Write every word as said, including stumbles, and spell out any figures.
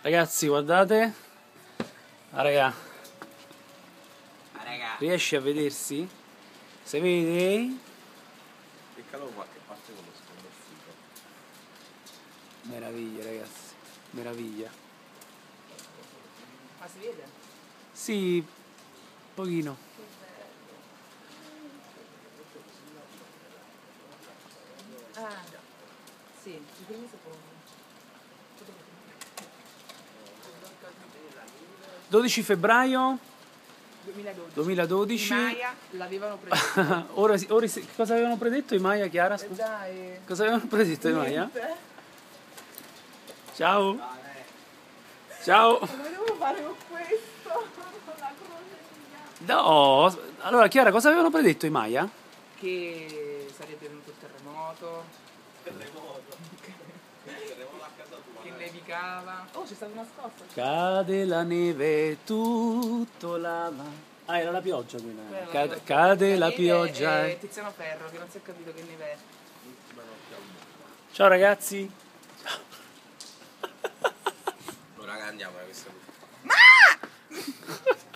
Ragazzi, guardate. Ah, raga. Ah, raga. Riesci a vedersi? Se vedi? Peccalo qualche parte con lo sfondo figo. Meraviglia, ragazzi. Meraviglia. Ma si vede? Sì, pochino. Che bello. Ah, sì, i primi secondi. dodici febbraio duemiladodici. duemiladodici. I Maya l'avevano predetto. ora, si- ora si- cosa avevano predetto i Maya, Chiara? Eh Scusa. dai. Cosa avevano predetto i Maya? Niente. Ciao. Ciao. Come devo fare con questo? Con la croce. No. Allora, Chiara, cosa avevano predetto i Maya? Che sarebbe venuto il terremoto. Terremoto. Terremoto a casa tua. Che nevicava. Oh, c'è stata una scossa. Cade la neve, tutto lava. Ah, era la pioggia quella. Quella è la Cade, pioggia. cade la neve pioggia. è Tiziano Ferro, che non si è capito che neve è. L'ultima notte al mondo. Ciao ragazzi. No, raga, andiamo, eh, questo è